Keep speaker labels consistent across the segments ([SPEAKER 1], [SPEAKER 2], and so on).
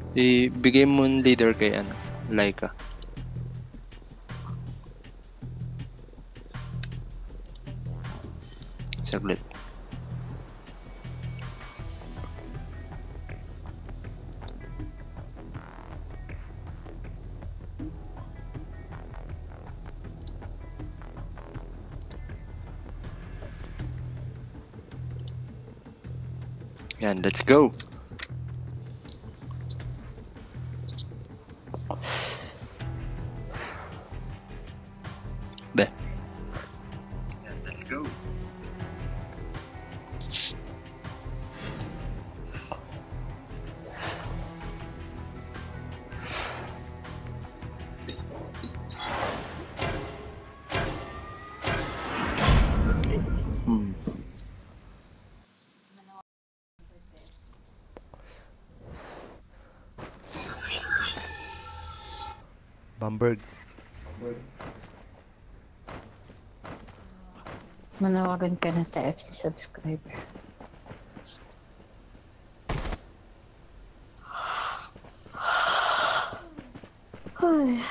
[SPEAKER 1] Ibigay mo yung leader kay ano, Laika. Saglit. Yan, let's go. Be. Yan, let's go. Bamberg.
[SPEAKER 2] Manawagan ka na sa FC subscribers. Ay.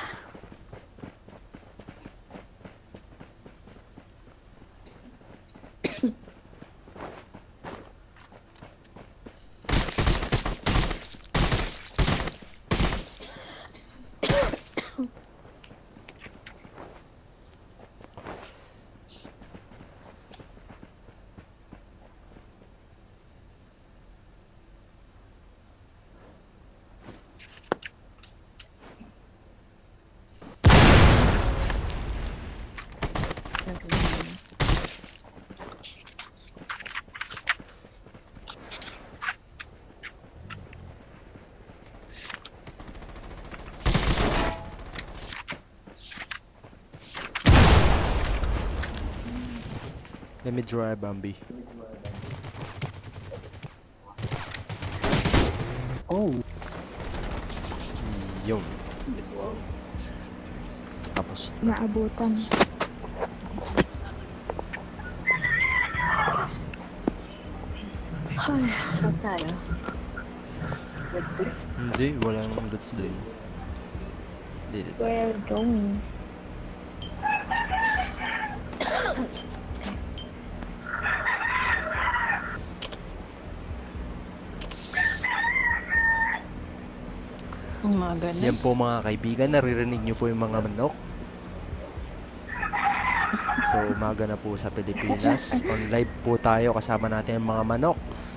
[SPEAKER 1] Let me draw a Bambi.
[SPEAKER 2] Oh.
[SPEAKER 1] Yun. Tapos
[SPEAKER 3] Naabutan.
[SPEAKER 2] Ay, saan tayo?
[SPEAKER 1] hindi, walang let's do. Dito.
[SPEAKER 3] We're going.
[SPEAKER 2] Ang mga ganun.
[SPEAKER 1] Yan po mga kaibigan, naririnig nyo po yung mga manok. So, umaga na po sa Pilipinas. On live po tayo, kasama natin ang mga manok.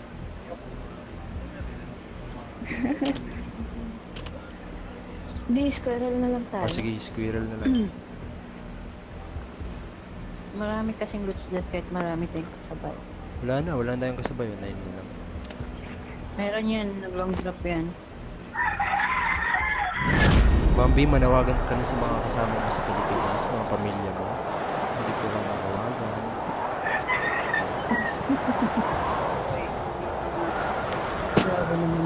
[SPEAKER 3] Di, squirrel na lang tayo.
[SPEAKER 1] O sige, squirrel na lang.
[SPEAKER 2] Marami kasing loots dyan kahit marami tayong kasabay.
[SPEAKER 1] Wala na tayong kasabay. Yun na yun lang.
[SPEAKER 2] Meron yan, nag-long drop yan.
[SPEAKER 1] Bambi, manawagan ka na sa mga kasama mo sa Pilipinas, mga pamilya mo. Hindi ko lang manawagan.
[SPEAKER 2] Grabe naman.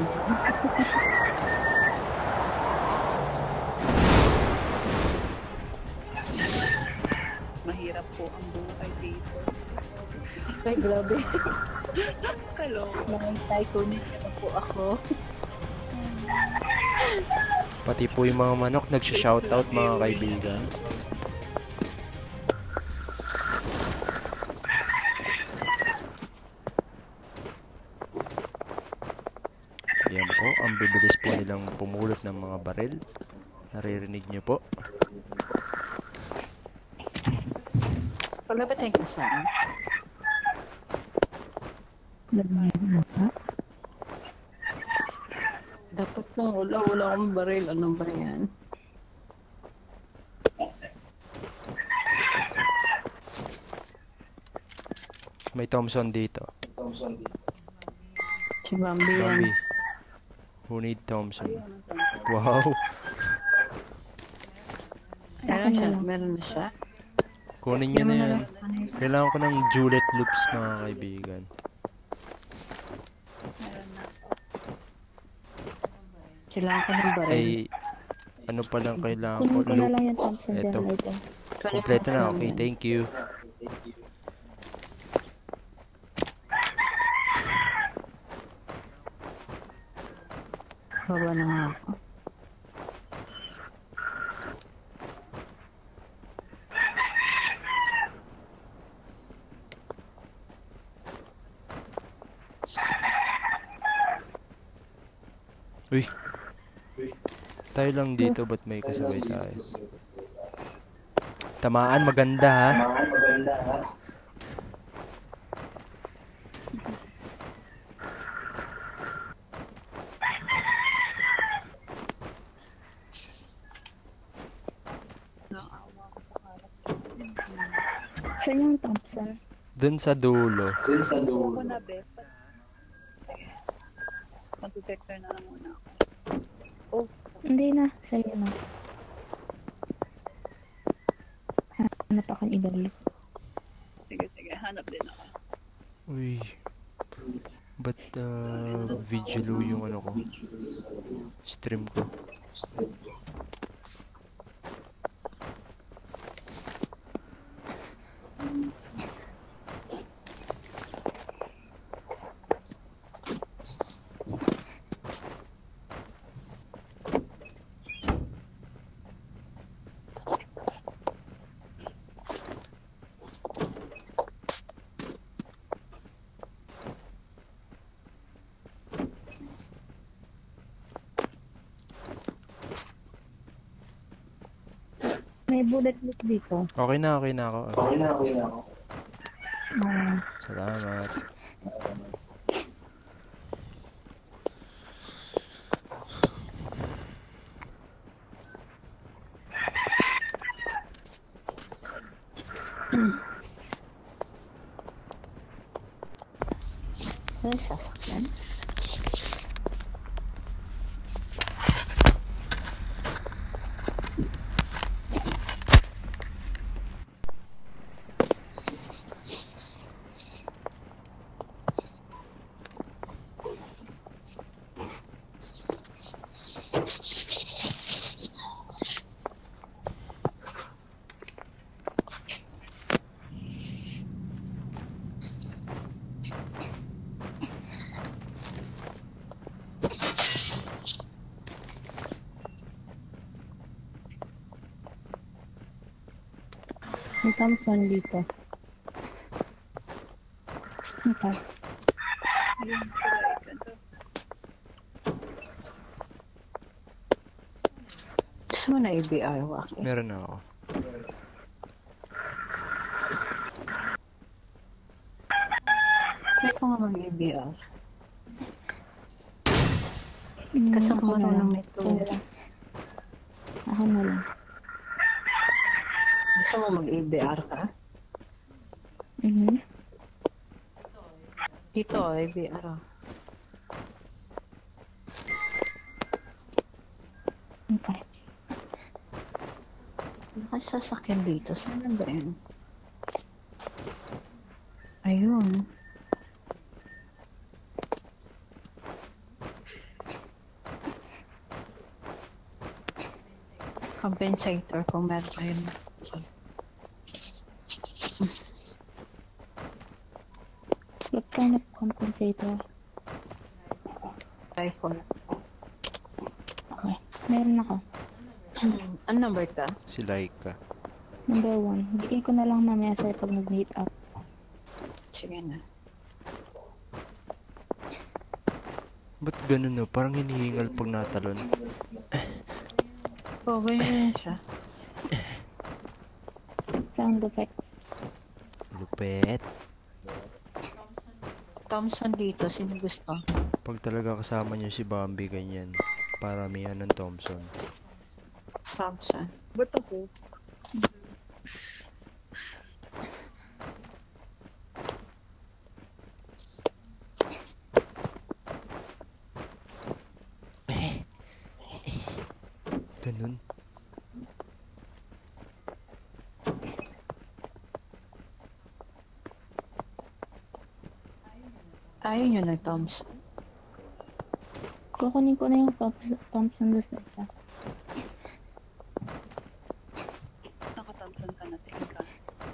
[SPEAKER 4] Mahirap po ang buhay dito.
[SPEAKER 2] Ay, grabe.
[SPEAKER 4] Hello.
[SPEAKER 2] Nang-tycoon na po ako.
[SPEAKER 1] Pati po yung mga manok, nagsha-shoutout mga kaibigan. Yan po, ang bibilis po nilang pumulot ng mga baril. Naririnig nyo po.
[SPEAKER 2] Palapit tayong kasama. Dapat nung wala akong baril. Ano ba yan?
[SPEAKER 1] May Thompson dito.
[SPEAKER 2] Si Bambi yan.
[SPEAKER 1] Bambi. Who need Thompson? Wow.
[SPEAKER 2] Meron na siya.
[SPEAKER 1] Kunin nyo na yan. Kailangan ko ng Juliet loops mga kaibigan.
[SPEAKER 2] Kailangan ko ng baril.
[SPEAKER 1] Ay, ano pa lang kailangan ko?
[SPEAKER 3] Kunin ko na
[SPEAKER 1] Loop.
[SPEAKER 3] lang yung Thompson
[SPEAKER 1] Eto.
[SPEAKER 3] dyan later.
[SPEAKER 1] Kompleto na. Okay, thank you.
[SPEAKER 2] Baba na nga ako.
[SPEAKER 1] Uy. Tayo lang dito, ba't may kasabay tayo? Tamaan, maganda ha.
[SPEAKER 4] Naawa ko sa harap.
[SPEAKER 3] Saan yung Thompson?
[SPEAKER 1] Dun sa dulo.
[SPEAKER 4] Ako na, Beth. Mag-detector na lang muna ako. Oh,
[SPEAKER 3] Hindi na. Sa'yo na. Hanap akong ibalik.
[SPEAKER 4] sige. Hanap din ako.
[SPEAKER 1] Uy. Ba't video low yung ano ko? Stream ko.
[SPEAKER 3] May bullet loop dito.
[SPEAKER 1] Okay na ako.
[SPEAKER 3] Ah,
[SPEAKER 1] Salamat.
[SPEAKER 2] Ano yung sasakyan?
[SPEAKER 3] may Thompson dito. Okay.
[SPEAKER 4] Ayun, sila ito.
[SPEAKER 2] Gusto mo na ABR, Waki?
[SPEAKER 1] Meron na ako.
[SPEAKER 2] Try ko nga mag-ABR.
[SPEAKER 3] Mm,
[SPEAKER 2] Kasi
[SPEAKER 3] ako
[SPEAKER 2] ako
[SPEAKER 3] na lang.
[SPEAKER 2] marunong nito.
[SPEAKER 3] Ako na lang.
[SPEAKER 2] Gusto mo mag-ABR ka?
[SPEAKER 3] Mhm.
[SPEAKER 2] Dito, ABR.
[SPEAKER 3] Okay.
[SPEAKER 2] Nakasasakyan dito. Saan na ba yun? Ayun. Compensator kung meron kayo.
[SPEAKER 3] What kind of compensator?
[SPEAKER 2] Rifle.
[SPEAKER 3] Okay. Meron ako.
[SPEAKER 2] Ano number ka?
[SPEAKER 1] Si Laika.
[SPEAKER 3] Number 1. Bigay ko na lang mamaya sa'yo pag mag-meet up.
[SPEAKER 2] Sige na.
[SPEAKER 1] Ba't ganun no? Parang hinihingal pag natalon.
[SPEAKER 2] Oo, ganyan siya.
[SPEAKER 3] Sound effects.
[SPEAKER 1] Lupet.
[SPEAKER 2] Thompson dito, sino gusto?
[SPEAKER 1] Pag talaga kasama niyo si Bambi, ganyan. Paramihan ng Thompson.
[SPEAKER 2] Thompson.
[SPEAKER 4] Ba't ako?
[SPEAKER 1] Ganun.
[SPEAKER 2] Ayaw nyo ng Thompson.
[SPEAKER 3] Kukunin ko na yung Thompson doon sa isa.
[SPEAKER 4] Naka-Thompson ka na, tingin ka.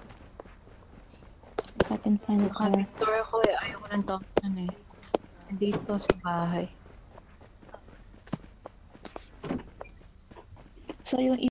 [SPEAKER 3] If I can find a car.
[SPEAKER 2] Naka-Victor ako eh. Ayaw ko ng Thompson eh. Dito sa bahay.
[SPEAKER 3] yung